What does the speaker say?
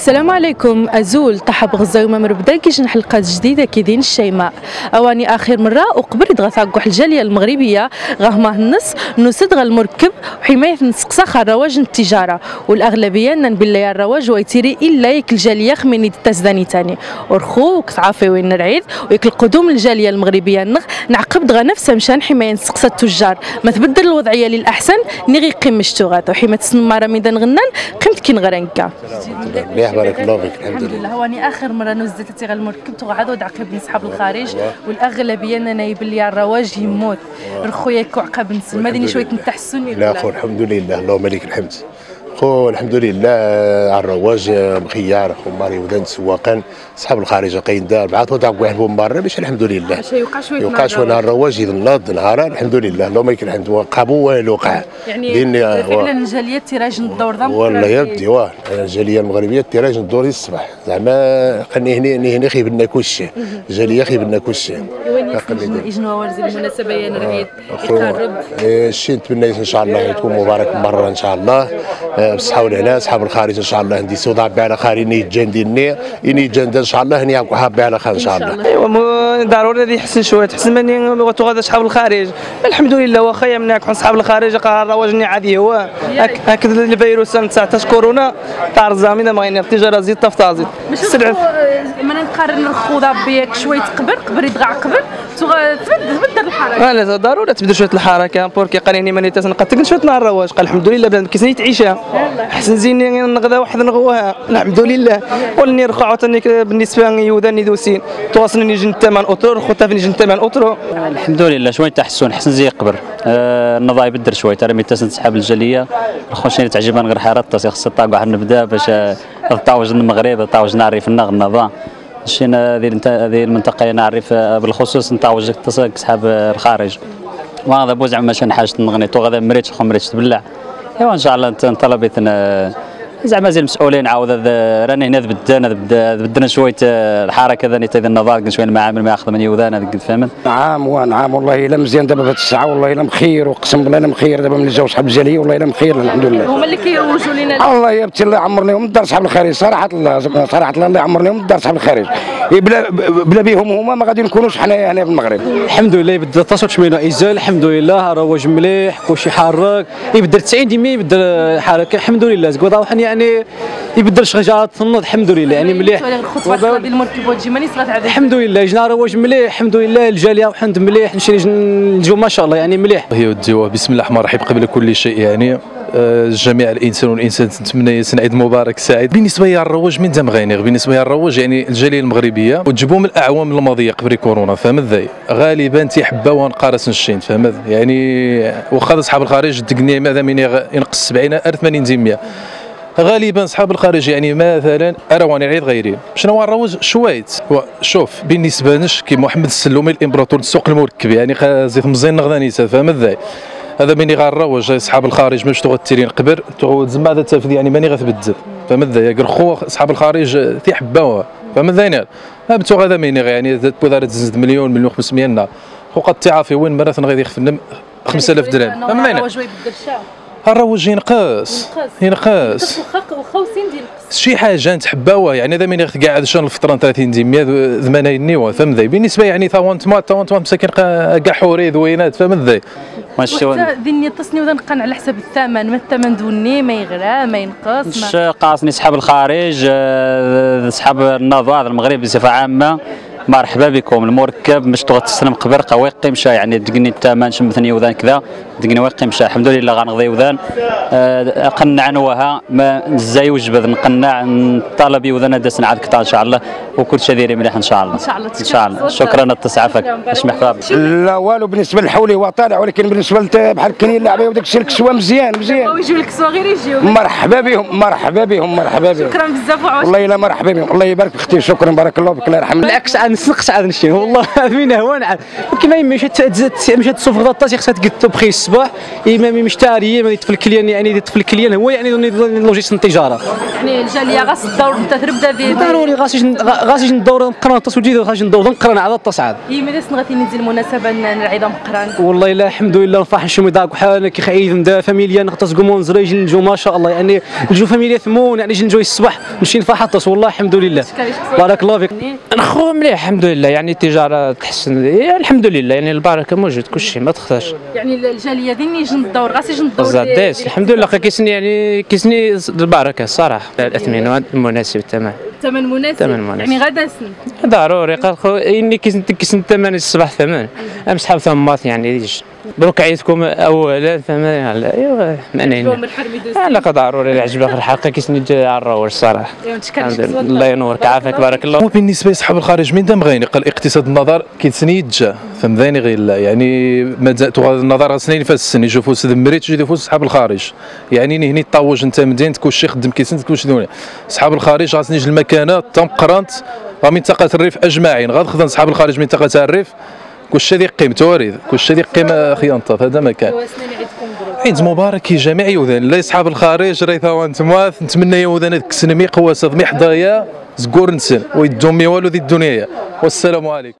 السلام عليكم. أزول طحب غزة وممر بدا كيجن حلقات جديدة كيدين الشيماء أواني آخر مرة وقبل دغا الجالية المغربية غهمه النص نسد غا المركب وحماية نسقسا الرواج التجارة والأغلبية نبلي الرواج ويتيري إلا يك الجالية خميني تزداني تاني ورخو وكتعافي وين نرعيد ويك القدوم الجالية المغربية نعقب دغا نفسها مشان حماية نسقسا التجار ما تبدل الوضعية للأحسن نغي قيم مشتوغات وحماية تسمى رمضان غنان قيمت كين غرنكا مليح بارك الله فيك. الحمد لله. هواني اخر مره نزلت تيغ المركب تقعدوا عقب نسحب الخارج والاغلبيه اننا يبلي الرواج يموت رخويا عقب نسمى ديني شويه نتحسن لا خو الحمد لله اللهم لك الحمد خو الحمد لله على الرواج مخيار خو ماري ودان سواقا صحاب الخارج قاين دار بعثوا تاع واحد مره باش الحمد لله باش يوقع شويه نهار الرواج ينض نهار الحمد لله اللهم لك الحمد وقابو والو وقع يعني فعلا الجاليه التراج الدور ذا والله يا بدي واه الجاليه المغربيه التراج الدور الصباح زعما خلني هنا خيب لنا كلشي الجاليه خيب لنا كلشي وين يجنوا ورزي المناسبه يا نريد يقرب الشيء نتمنى ان شاء الله تكون مبارك مره ان شاء الله بالصحه والهنا اصحاب الخارج ان شاء الله ندي صودا على خاري ني جنديني اني جند ان شاء الله هني حابه على خير ان شاء الله. ايوا ضروري يحسن شويه تحسن مني لغته غدا اصحاب الخارج الحمد لله واخا يمنعك اصحاب الخارج قرار رواجني عادي هو هكذا الفيروس تاع كورونا تاع الزامين ما غير التجاره زيد تفتازيد السلعه ما نقارن نخوضها بيك شويه قبر يدغع قبر تبدل الحركه لا ضروري تبدل شويه الحركه بوركي قاليني ماني تنقتل شويه نهار الرواج قال الحمد لله بنادم كيسني تعيشها احسن زين نغدا واحد نغوها الحمد لله ولني رخع عاوتاني بالنسبه يوذاني دوسين تواصلني جن الثمن اوترو خوتا فين جن الثمن اوترو الحمد لله شويه تحسن حسن زي قبر النضاي بدر شويه ترى مي تسحب الجاليه خوشني تعجبان غير حارات خصها طاق واحد نبدا باش طاوج المغرب طاوج نعرف النظام شينا هذه المنطقه نعرف بالخصوص نطاوج تسحب الخارج وهذا بوزع ماشي حاجه نغنيتو غدا مريت خو مريت تبلع ايوا ان شاء الله طلبت زعما زي المسؤولين عاود راني هنا بدنا شويه الحركه ذا نتا النظام شويه المعامل ما ياخذ من يوذان هذاك فهمت. نعم ونعم والله الا مزيان دابا في هذه الساعه والله الا مخير وقسم بالله الا مخير دابا من جاو صحاب الجاليه والله الا مخير الحمد لله. هما اللي كيروجوا لنا الله يا بنتي الله يعمر لهم الدار صحاب الخارج صراحه الله يعمر لهم الدار صحاب الخارج بلا بهم هما ما غادي نكونوش حنايا هنا في المغرب. الحمد لله يبدا تصوت شويه ازال الحمد لله رواج مليح كلشي حرك يبدل 90 ديما يبدل الحركه الحمد لله زكوضا يعني يبدل شجرات تنوض الحمد لله يعني مليح الخطوه ديال المركب وتجي ماني صغات عاد الحمد لله جنا رواج مليح الحمد لله الجاليه وحمد مليح نجيو ما شاء الله يعني مليح. هي وديوه بسم الله الرحمن الرحيم قبل كل شيء يعني جميع الانسان والانسان نتمنى عيد مبارك سعيد. بالنسبه لي الرواج من دم غينيغ بالنسبه لي الرواج يعني الجاليه المغربيه وتجيبوا من الاعوام الماضيه قبل كورونا فهمت ذاي غالبا تيحبوا ونقارس نشين فهمت يعني واخا اصحاب الخارج دقني ماذا من ينقص 70,000 80 غالبا اصحاب الخارج يعني مثلا ارواني عيد غيري شنو هو الرواج شويت شوف بالنسبه لناش كي محمد السلومي الامبراطور السوق المركب يعني زيت مزيان نغدانيسه فهمت ذاي هذا ماني غنروج اصحاب الخارج ماش تغتيرين قبر زعما هذا التافد يعني ماني غتبدل فهمت ذاك رخو اصحاب الخارج تيحبوها فهمت ذاك هبتو غدا ماني يعني بودار تزيد مليون 1,500,000 خو قد تعافي وين مرات غادي يخفن 5,000 درهم فهمت ذاك الرواج ينقص شي حاجه نتحباوها يعني هذا ماني قاعد شان الفطران 30 ديمية ذمانين نيوا فهمت ذاك بالنسبه يعني تاونت مساكن كاع حوري ذوينات فهمت ذاك ماشي ديني التصنيع وذا نقن على حسب الثمن ما الثمن دوني ما يغرى ما ينقص مش قاصني صحاب الخارج صحاب النظام المغرب بصفه عامه مرحبا بكم المركب مش تغتسلم قبر قوي قيمشه يعني دقني الثمن شمثني وذان كذا دقني وقيمشه الحمد لله غنغضي وذان قنع نوها ما زي وجبه نقنع طلبي وذان داس نعاد كثر ان شاء الله وكل شيء داير مليح ان شاء الله ان شاء الله شكرا التسعفك باش محفظ لا والو بالنسبه للحولي هو طالع ولكن بالنسبه بحال الكنين اللعبه وداك الشيء الكسوه مزيان ويجيو الكسوه غير يجيو مرحبا بهم شكرا بزاف والله الا مرحبا بهم الله يبارك في اختي شكرا بارك الله فيك الله يرحم بالعكس انا نسنقش عاد نشي والله من هو نعاد كيما مشى مشى تصوف غطاس خصها تقد بخي الصباح امامي مشتاريه ما يطفل الكليان يعني يطفل الكليان هو يعني لوجيست التجاره يعني الجاليه غاس الدور انت تبدا به ضروري غاسي ندور نقرا الطاس وجيد غاسي ندور نقرا على الطاس عاد ماذا غادي ندير المناسبه نعيد نقران والله لا الحمد لله نفرح نشوف داك بحال كي خايف ندا فاميليا نغطس كومون زريج نجو ما شاء الله يعني نجو فاميليا ثمون يعني نجي الصباح نمشي نفرح الطاس والله الحمد لله بارك الله فيك انا خو مليح الحمد لله يعني التجاره تحسن الحمد لله يعني البركه موجود كل شيء ما تخسرش يعني الجاليه ديالي يجي ندور غاسي يجي ندور زاديس الحمد لله كيسني يعني كيسني البركه الصراحه الاثمنه المناسب الثمن ثمن مناسب يعني غدا سن ضروري قال خو اني كيسن الثمن الصباح ثمن امس حاب ثمات يعني بروك عيدكم اولا ثمن ايوا معناها لا ضروري العجبه الحلقه كيسني على الروج الصراحه الله ينورك عافاك بارك الله. بالنسبه لصحاب الخارج من دام غيني قال اقتصاد النظر كيتسني يتجا فهمتني غير لا يعني تغض النظر سنين فاسني يشوفوا سد مريت تجي يشوفوا صحاب الخارج يعني هني طوج انت مدينه كلشي خدم كيسن كلشي دوني صحاب الخارج غاسني جوج المكانات تم قرنت منطقه الريف اجمعين غنخدم صحاب الخارج منطقه الريف كلشي ذي قيمته وريد كلشي ذي قيمه خيانطه هذا مكان عيد مبارك لجميع يوذان لا اصحاب الخارج ريثا وانتم نتمنى يوذان كسنمي قواسه ضمي حضايا زكور نسن ويدومي والو ذي الدنيا والسلام عليكم.